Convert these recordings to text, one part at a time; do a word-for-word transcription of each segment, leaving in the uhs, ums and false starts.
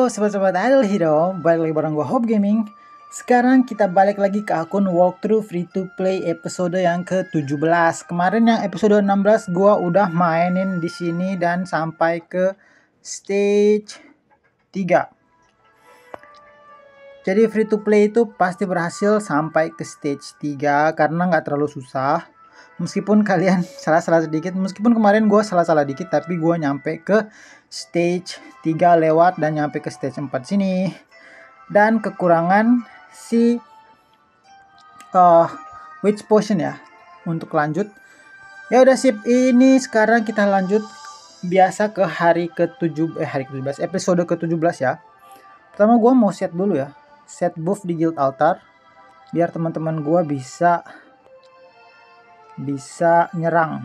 sobat-sobat Idol Hero, balik lagi bareng gue Hope Gaming. Sekarang kita balik lagi ke akun walkthrough free to play episode yang ke tujuh belas. Kemarin yang episode enam belas gue udah mainin di sini dan sampai ke stage tiga. Jadi free to play itu pasti berhasil sampai ke stage tiga karena nggak terlalu susah. Meskipun kalian salah-salah sedikit, meskipun kemarin gue salah-salah dikit, tapi gue nyampe ke stage tiga lewat dan nyampe ke stage empat sini. Dan kekurangan si uh, witch potion ya untuk lanjut. Ya udah sip, ini sekarang kita lanjut biasa ke hari ke tujuh eh hari ke tujuh belas, episode ke tujuh belas ya. Pertama gue mau set dulu ya. Set buff di guild altar biar teman-teman gue bisa bisa nyerang.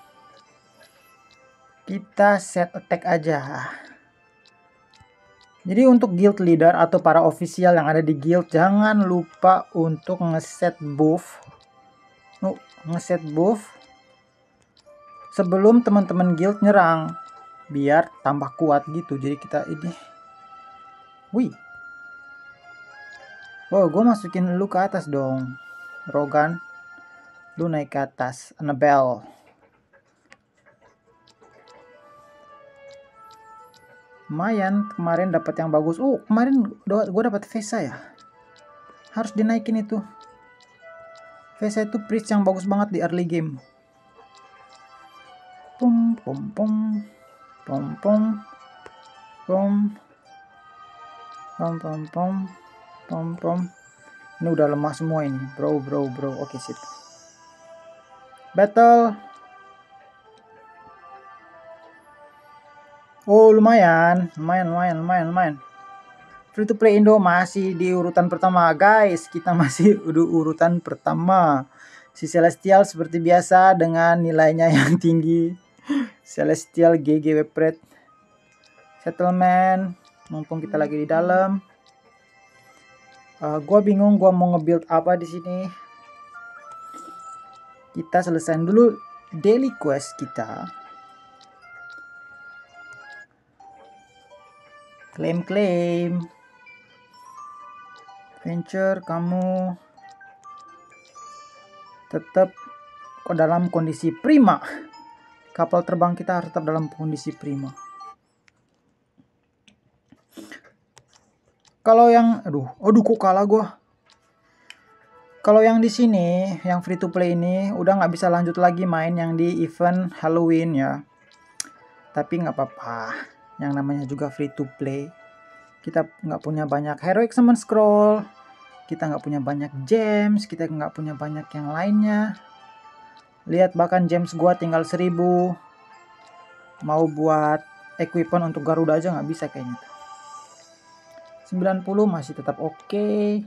Kita set attack aja. Jadi untuk guild leader atau para official yang ada di guild, jangan lupa untuk ngeset buff. Oh, ngeset buff sebelum teman-teman guild nyerang biar tambah kuat gitu. Jadi kita ini, wih, wow, gue masukin lu ke atas dong, Rogan. Lu naik ke atas, Annabelle. Lumayan, kemarin dapat yang bagus. Oh, kemarin gue dapat Vesa ya. Harus dinaikin itu. Vesa itu priest yang bagus banget di early game. Pum pum pum pum pum pum pum pum pum pum pum. Ini udah lemah semua ini, bro bro bro. Oke sip. Battle. Oh lumayan, lumayan, lumayan, lumayan, lumayan. Free to play Indo masih di urutan pertama guys. Kita masih udah urutan pertama. Si Celestial seperti biasa dengan nilainya yang tinggi. Celestial G G Webred. Settlement. Mumpung kita lagi di dalam. Uh, gua bingung gua mau nge-build apa di sini. Kita selesaiin dulu daily quest kita. Klaim-klaim. Venture, kamu tetap dalam kondisi prima. Kapal terbang kita harus tetap dalam kondisi prima. Kalau yang, aduh, aduh kok kalah gua. Kalau yang di sini, yang free to play ini udah nggak bisa lanjut lagi main yang di event Halloween ya. Tapi nggak apa-apa, yang namanya juga free to play. Kita nggak punya banyak heroic summon scroll, kita nggak punya banyak gems, kita nggak punya banyak yang lainnya. Lihat bahkan gems gua tinggal seribu. Mau buat equipment untuk Garuda aja nggak bisa kayaknya. sembilan puluh masih tetap oke. Okay.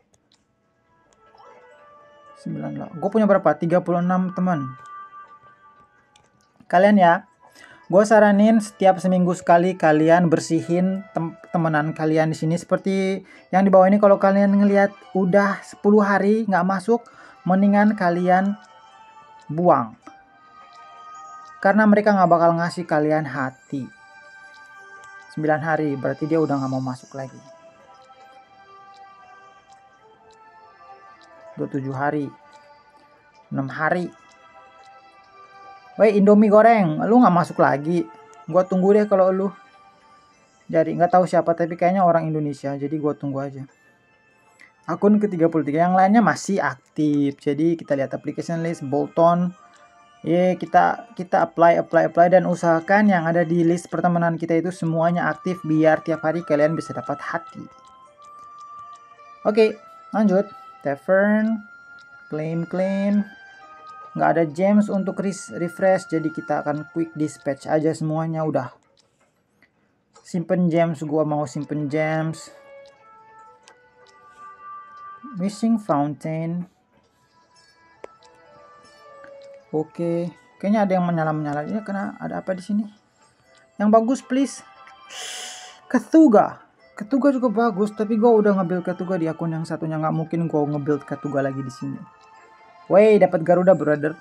sembilan puluh. Gue punya berapa? tiga puluh enam teman. Kalian ya, gue saranin setiap seminggu sekali kalian bersihin tem temenan kalian di sini seperti yang di bawah ini. Kalau kalian ngelihat udah sepuluh hari nggak masuk, mendingan kalian buang. Karena mereka nggak bakal ngasih kalian hati. sembilan hari berarti dia udah nggak mau masuk lagi. dua puluh tujuh hari. enam hari. Woi Indomie goreng, lu nggak masuk lagi. Gua tunggu deh kalau lu. Jadi nggak tahu siapa tapi kayaknya orang Indonesia. Jadi gua tunggu aja. Akun ke tiga puluh tiga yang lainnya masih aktif. Jadi kita lihat application list Bolton. Ya kita kita apply apply apply dan usahakan yang ada di list pertemanan kita itu semuanya aktif biar tiap hari kalian bisa dapat hati. Oke, lanjut. Tavern, claim-claim, nggak ada gems untuk refresh, jadi kita akan quick dispatch aja semuanya udah. Simpen gems, gua mau simpen gems. Wishing fountain. Oke, kayaknya ada yang menyala-menyala. Ya, karena ada apa di sini? Yang bagus please. Ketuga. Ketuga juga bagus, tapi gue udah nge-build Ketuga di akun yang satunya, nggak mungkin gue nge-build Ketuga lagi di sini. Wey, dapat Garuda brother.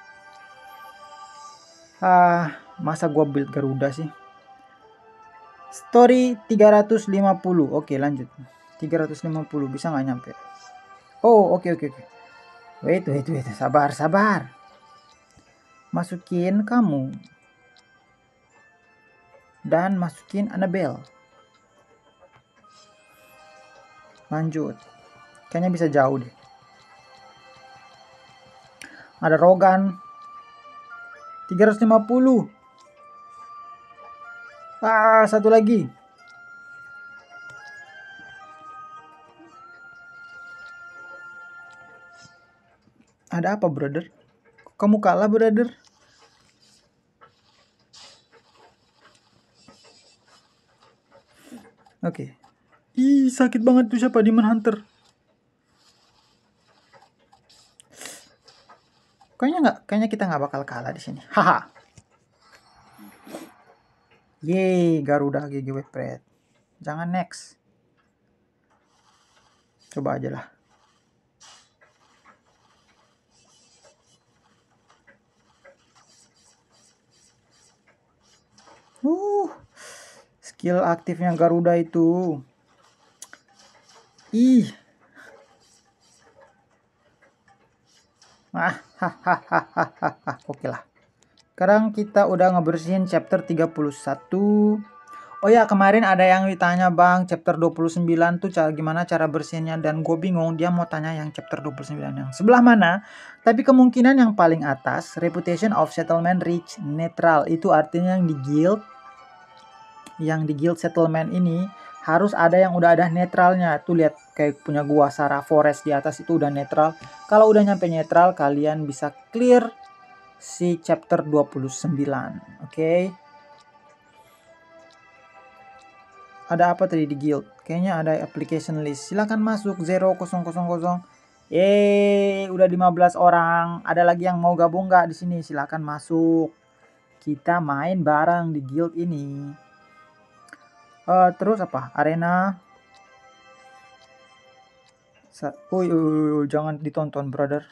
Ah, masa gue build Garuda sih? Story tiga ratus lima puluh. Oke, lanjut. tiga ratus lima puluh bisa nggak nyampe? Oh, oke oke oke. Wait, wait, wait. Sabar, sabar. Masukin kamu. Dan masukin Annabelle. Lanjut. Kayaknya bisa jauh deh. Ada Rogan. tiga ratus lima puluh. Ah, satu lagi. Ada apa, brother? Kamu kalah, brother? Oke. Okay. Ih, sakit banget tuh siapa? Demon Hunter. Kayaknya nggak, kayaknya kita nggak bakal kalah di sini. Haha. Yeay, Garuda G G Webpred. Jangan next. Coba aja lah. Uh, skill aktifnya Garuda itu. Ih. Ah, hahaha. Oke lah. Sekarang kita udah ngebersihin chapter tiga puluh satu. Oh ya, kemarin ada yang ditanya, Bang, chapter dua puluh sembilan tuh cara gimana cara bersihinnya, dan gue bingung, dia mau tanya yang chapter dua puluh sembilan yang sebelah mana. Tapi kemungkinan yang paling atas, Reputation of Settlement Reach Neutral, itu artinya yang di guild yang di guild settlement ini harus ada yang udah ada netralnya. Tuh lihat, kayak punya gua Sarah Forest di atas itu udah netral. Kalau udah nyampe netral, kalian bisa clear si chapter dua puluh sembilan. Oke. Okay? Ada apa tadi di guild? Kayaknya ada application list. Silahkan masuk nol nol nol nol. Yeay, udah lima belas orang. Ada lagi yang mau gabung nggak di sini? Silahkan masuk. Kita main bareng di guild ini. Uh, terus apa? Arena. Uy, uy, uy, jangan ditonton, brother.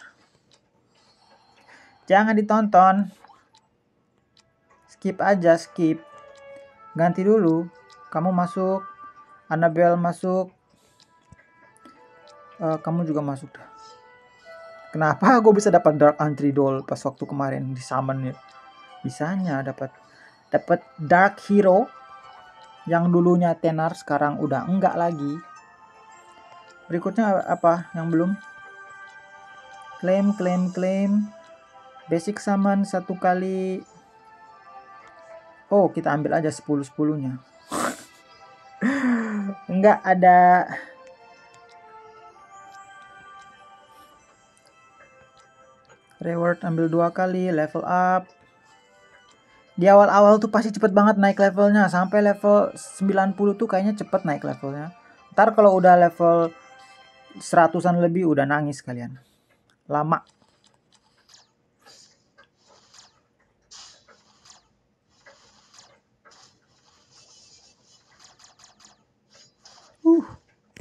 Jangan ditonton. Skip aja, skip. Ganti dulu. Kamu masuk, Annabelle masuk, uh, kamu juga masuk dah. Kenapa gue bisa dapat Dark Entry Doll pas waktu kemarin di summon ya? Bisanya dapat dapat Dark Hero yang dulunya tenar sekarang udah enggak lagi. Berikutnya apa yang belum? Claim, claim, claim. Basic summon satu kali. Oh, kita ambil aja sepuluh sepuluh-nya. Enggak ada. Reward ambil dua kali, level up. Di awal-awal tuh pasti cepet banget naik levelnya. Sampai level sembilan puluh tuh kayaknya cepet naik levelnya. Ntar kalau udah level seratusan lebih udah nangis kalian. Lama. Uh.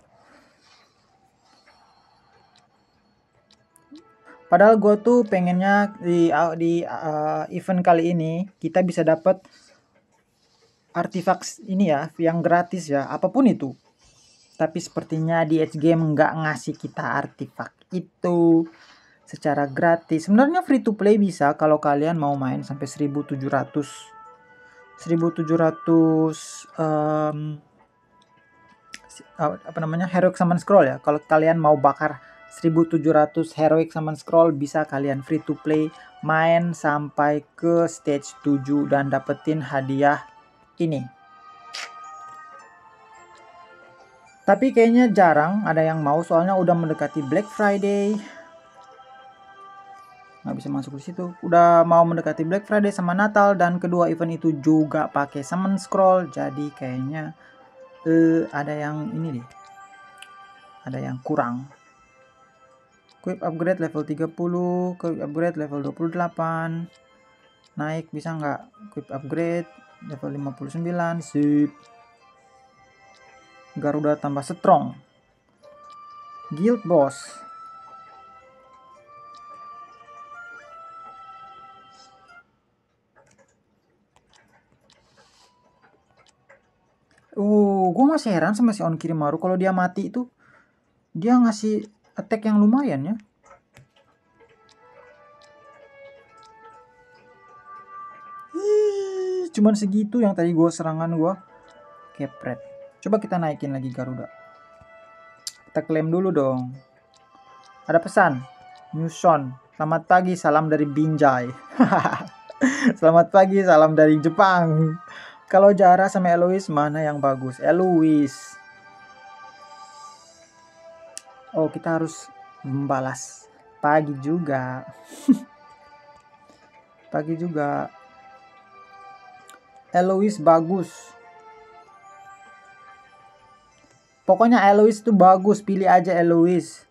Padahal gue tuh pengennya di di uh, event kali ini kita bisa dapat artifak ini ya, yang gratis ya, apapun itu. Tapi sepertinya di Edge Game nggak ngasih kita artifak itu secara gratis. Sebenarnya free to play bisa kalau kalian mau main sampai seribu tujuh ratus um, apa namanya Heroic Summon Scroll ya. Kalau kalian mau bakar seribu tujuh ratus Heroic Summon Scroll, bisa kalian free to play main sampai ke stage tujuh dan dapetin hadiah ini. Tapi kayaknya jarang ada yang mau, soalnya udah mendekati Black Friday. Nggak bisa masuk di situ. Udah mau mendekati Black Friday sama Natal, dan kedua event itu juga pakai Summon Scroll. Jadi kayaknya eh, ada yang ini deh. Ada yang kurang. Quick upgrade level tiga puluh, quick upgrade level dua puluh delapan. Naik bisa nggak? Quick upgrade level lima puluh sembilan. Sip. Garuda tambah strong. Guild boss. gue masih heran sama si Onkirimaru, kalau dia mati itu dia ngasih attack yang lumayan ya. Hii, cuman segitu yang tadi gue serangan gue kepret. Coba kita naikin lagi Garuda. Kita klaim dulu dong. Ada pesan, Newson, selamat pagi, salam dari Binjai. Selamat pagi, salam dari Jepang. Kalau Jara sama Eloise mana yang bagus? Eloise. Oh, kita harus membalas. Pagi juga. Pagi juga. Eloise bagus. Pokoknya Eloise tuh bagus, pilih aja Eloise.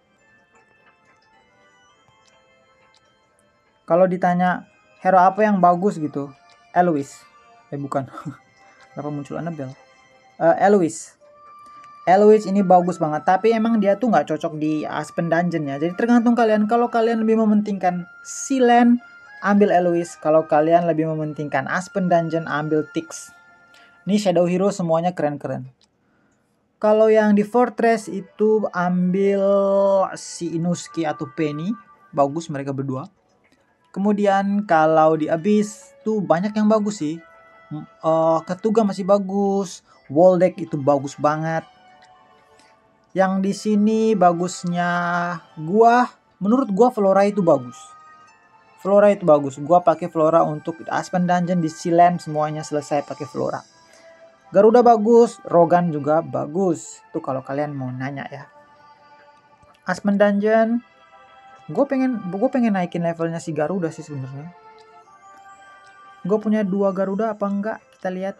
Kalau ditanya hero apa yang bagus gitu, Eloise. Eh bukan. Kenapa muncul Annabelle? Uh, Eloise. Eloise ini bagus banget, tapi emang dia tuh nggak cocok di Aspen Dungeon ya. Jadi tergantung kalian. Kalau kalian lebih mementingkan Sealand, ambil Eloise. Kalau kalian lebih mementingkan Aspen Dungeon, ambil Tix. Ini Shadow Hero semuanya keren-keren. Kalau yang di Fortress itu ambil si Inosuke atau Penny, bagus mereka berdua. Kemudian kalau di Abyss tuh banyak yang bagus sih. Uh, Ketuga masih bagus, Waldeck itu bagus banget. Yang di sini bagusnya gua, menurut gua Flora itu bagus. Flora itu bagus. Gua pakai Flora untuk Aspen Dungeon, di Sealand semuanya selesai pakai Flora. Garuda bagus, Rogan juga bagus. Itu kalau kalian mau nanya ya. Aspen Dungeon, gue pengen gue pengen naikin levelnya si Garuda sih sebenarnya. Gue punya dua Garuda apa enggak? Kita lihat.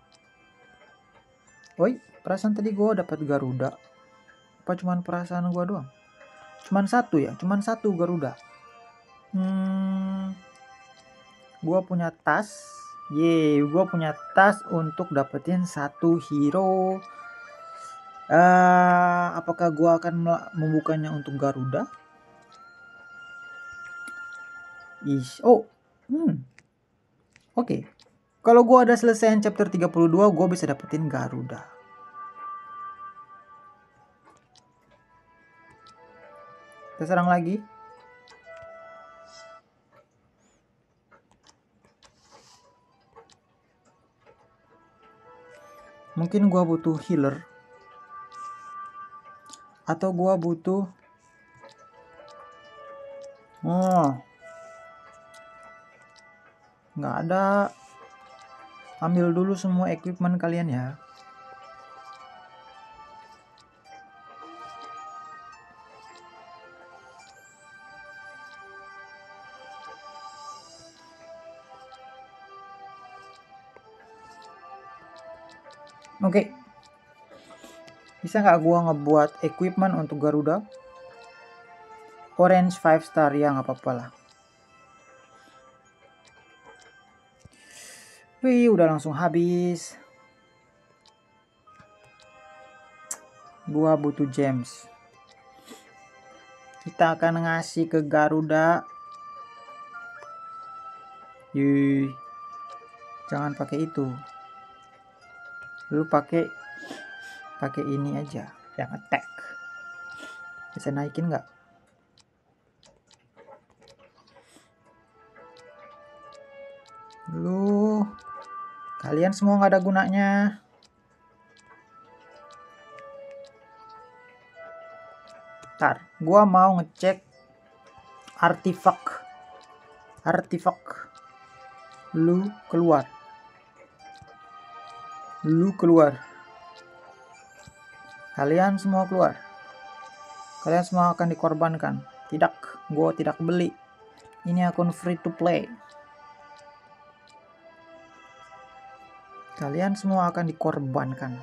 Woi, perasaan tadi gue dapat Garuda. Apa cuman perasaan gue doang? Cuman satu ya, cuman satu Garuda. Hmm, gue punya tas. Yeay, gue punya tas untuk dapetin satu hero. Uh, apakah gue akan membukanya untuk Garuda? Ish. Oh, hmm. Oke. Okay. Kalau gue ada selesaiin chapter tiga puluh dua, gue bisa dapetin Garuda. Kita serang lagi. Mungkin gua butuh healer. Atau gua butuh Oh. Nggak ada. Ambil dulu semua equipment kalian ya. Oke. Okay. Bisa nggak gua ngebuat equipment untuk Garuda? Orange five star ya, nggak apa-apa lah. Wih, udah langsung habis. Gua butuh gems. Kita akan ngasih ke Garuda. Yuh. Jangan pakai itu. Lu pakai pakai ini aja yang attack. Bisa naikin nggak? Lu kalian semua nggak ada gunanya. Ntar gua mau ngecek artifak. Artifak. Lu keluar. Lu keluar. Kalian semua keluar. Kalian semua akan dikorbankan. Tidak, gue tidak beli. Ini akun free to play. Kalian semua akan dikorbankan.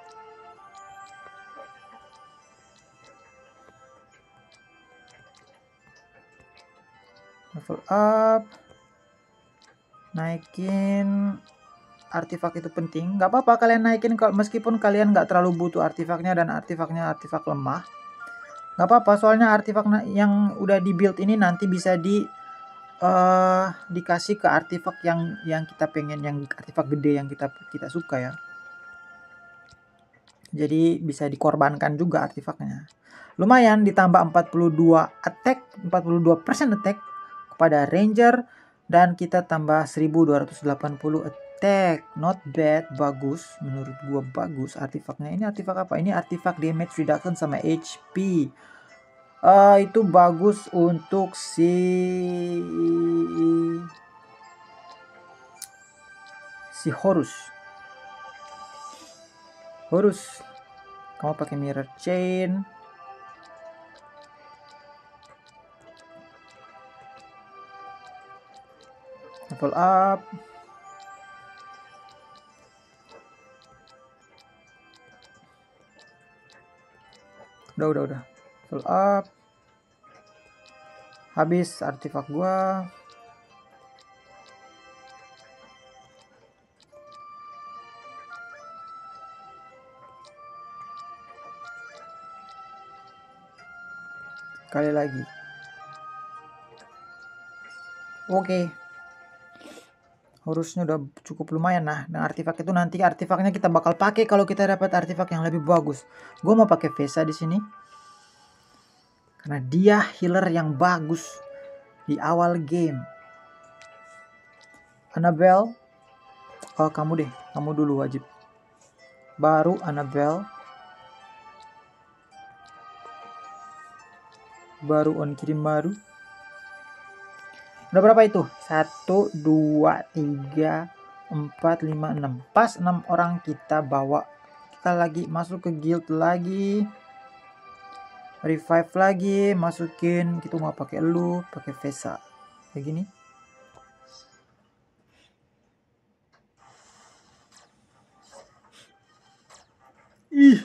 Level up. Naikin artifak itu penting. Nggak apa-apa kalian naikin meskipun kalian nggak terlalu butuh artifaknya dan artifaknya artifak lemah. Nggak apa-apa, soalnya artifak yang udah di build ini nanti bisa di uh, dikasih ke artifak yang yang kita pengen, yang artifak gede yang kita kita suka ya. Jadi bisa dikorbankan juga artefaknya. Lumayan, ditambah empat puluh dua attack, empat puluh dua persen attack kepada ranger, dan kita tambah seribu dua ratus delapan puluh attack. Not bad, bagus, menurut gua bagus artefaknya. Ini artefak apa? Ini artefak damage reduction sama H P. Uh, itu bagus untuk si si Horus. Horus, kamu pakai mirror chain. Level up. Udah, udah, udah. Level up. Habis artefak gua. Kali lagi. Oke. Harusnya udah cukup lumayan. Nah, nah artefak itu nanti artefaknya kita bakal pakai kalau kita dapat artefak yang lebih bagus. Gue mau pakai Vesa di sini karena dia healer yang bagus di awal game. Annabelle, oh kamu deh, kamu dulu wajib. Baru Annabelle, baru on kirim baru. Udah berapa itu? satu, dua, tiga, empat, lima, enam. Pas enam orang kita bawa. Kita lagi masuk ke guild lagi. Revive lagi. Masukin. Kita mau pakai lu. Pakai Vesa. Kayak gini. Ih.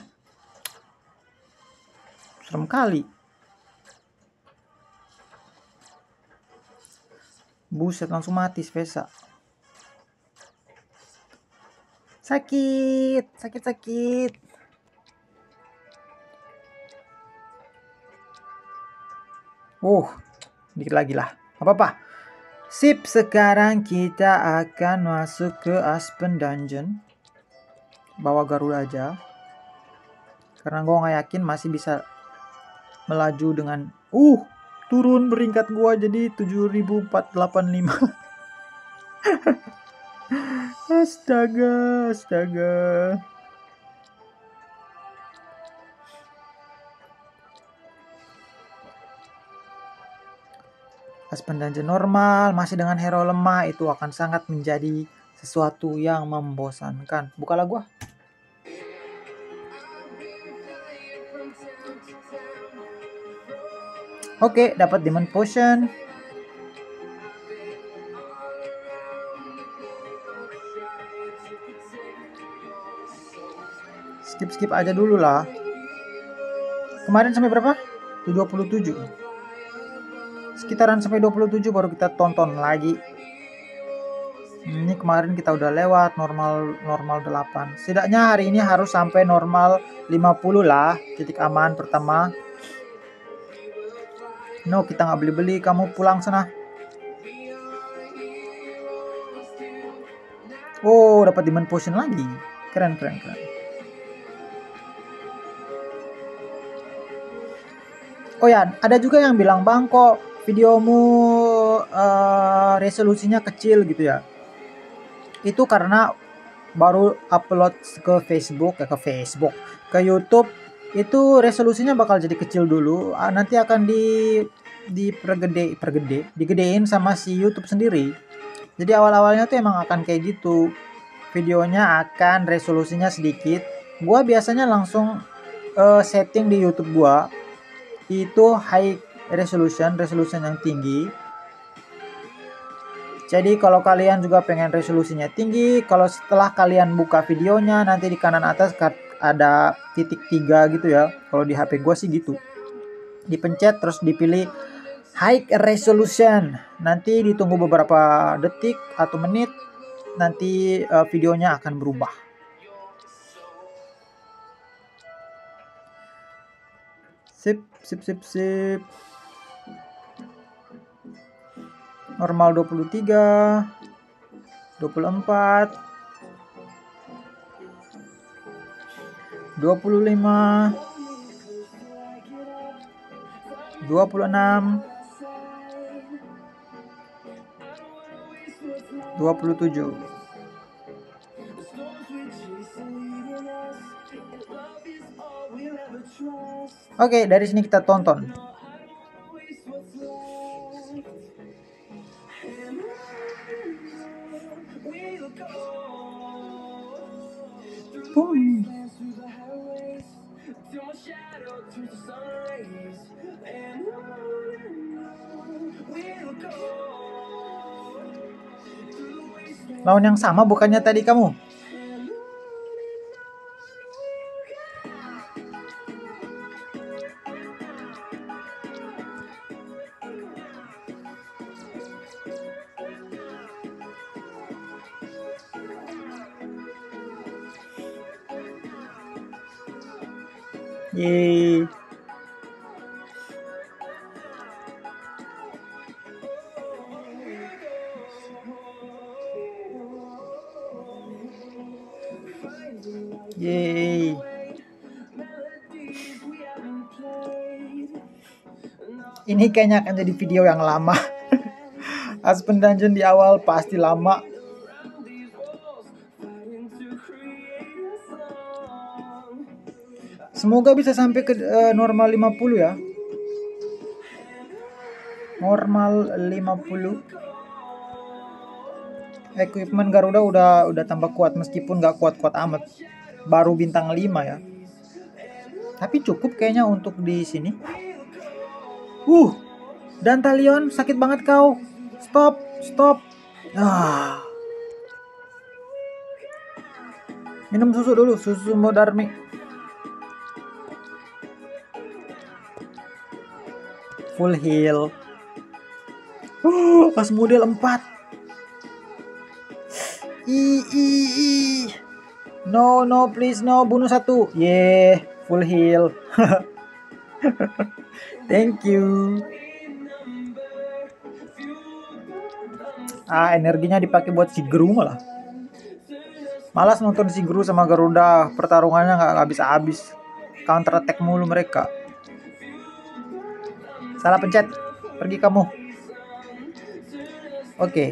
Serem kali. Buset, langsung mati Vesa. Sakit, sakit, sakit. Oh, dikit lagi lah. Apa-apa. Sip, sekarang kita akan masuk ke Aspen Dungeon. Bawa Garuda aja. Karena gue gak yakin masih bisa melaju dengan... Uh, turun peringkat gua jadi tujuh ribu empat ratus delapan puluh lima. Astaga, astaga. Aspen Dungeon normal masih dengan hero lemah itu akan sangat menjadi sesuatu yang membosankan. Bukalah gua. Oke, dapat Demon Potion. Skip-skip aja dulu lah. Kemarin sampai berapa? dua puluh tujuh. Sekitaran sampai dua puluh tujuh baru kita tonton lagi. Ini kemarin kita udah lewat normal normal delapan. Setidaknya hari ini harus sampai normal lima puluh lah. Titik aman pertama. No, kita nggak beli-beli. Kamu pulang sana. Oh, dapat Demon Potion lagi. Keren, keren, keren. Oh ya, ada juga yang bilang, Bang, kok videomu uh, resolusinya kecil gitu ya. Itu karena baru upload ke Facebook, ya ke Facebook, ke YouTube. Itu resolusinya bakal jadi kecil dulu. Nanti akan di dipergede, pergede, digedein sama si YouTube sendiri. Jadi awal-awalnya tuh emang akan kayak gitu. Videonya akan resolusinya sedikit. Gua biasanya langsung uh, setting di YouTube gua itu high resolution, resolution yang tinggi. Jadi kalau kalian juga pengen resolusinya tinggi, kalau setelah kalian buka videonya nanti di kanan atas ada titik tiga gitu ya. Kalau di H P gua sih gitu. Dipencet terus dipilih high resolution. Nanti ditunggu beberapa detik atau menit, nanti uh, videonya akan berubah. Sip, sip, sip, sip. Normal dua puluh tiga, dua puluh empat. dua puluh lima, dua puluh enam, dua puluh tujuh. Oke, dari sini kita tonton. Boom. Lawan yang sama bukannya tadi kamu? Yeay. Yeay. Ini kayaknya akan jadi video yang lama. Aspen Dungeon di awal pasti lama. Semoga bisa sampai ke uh, normal lima puluh ya. Normal lima puluh. Equipment Garuda udah udah tambah kuat meskipun gak kuat-kuat amat. Baru bintang lima ya. Tapi cukup kayaknya untuk di sini. Uh, Dantalion sakit banget kau. Stop, stop. Ah. Minum susu dulu, susu Modarmi. Full heal. Oh, pas model empat. I i i. No, no, please no, bunuh satu. Yeah, full heal. Thank you. Ah, energinya dipakai buat si Gru malah. Malas nonton si Gru sama Garuda, pertarungannya nggak habis-habis. Counter attack mulu mereka. Salah pencet. Pergi kamu. Oke. Okay.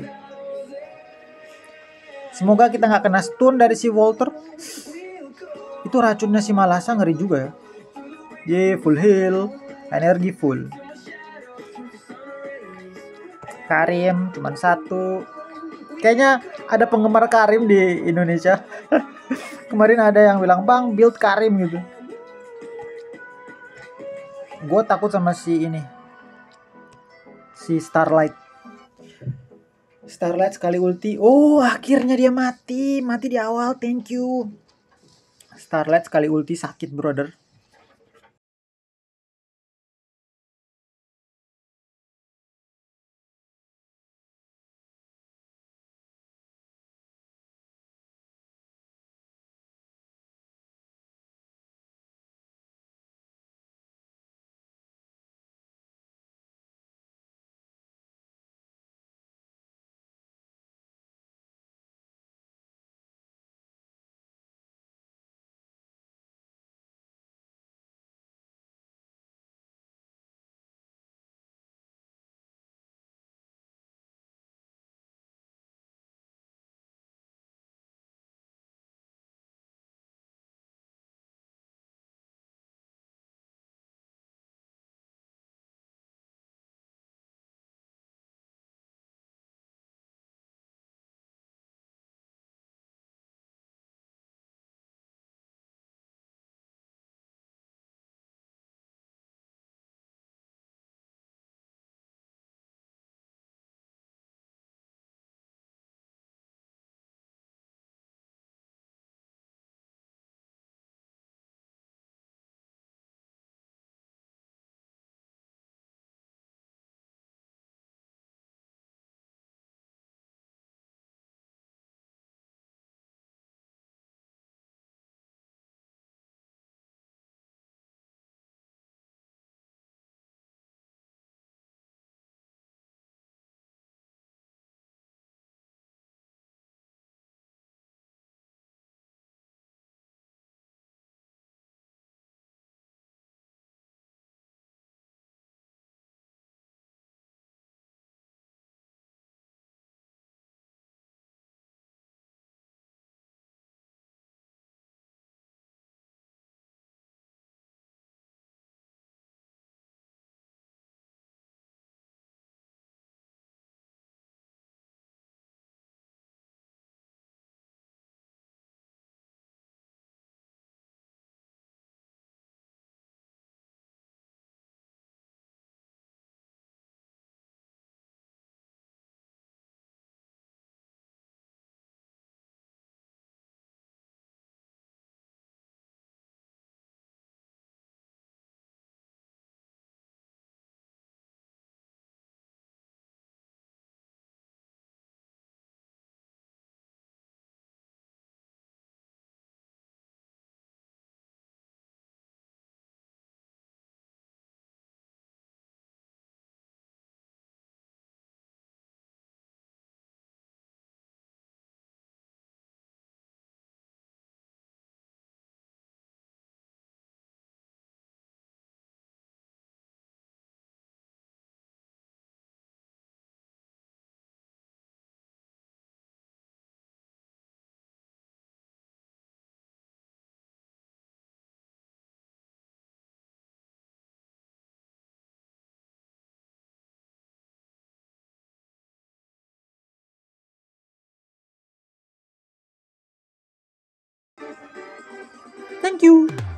Semoga kita nggak kena stun dari si Walter. Itu racunnya si Malasa ngeri juga ya. Ye, full heal. Energi full. Karim cuman satu. Kayaknya ada penggemar Karim di Indonesia. Kemarin ada yang bilang, "Bang, build Karim" gitu. Gue takut sama si ini. Si Starlight. Starlight sekali ulti. Oh, akhirnya dia mati. Mati di awal, thank you. Starlight sekali ulti sakit, brother. Thank you.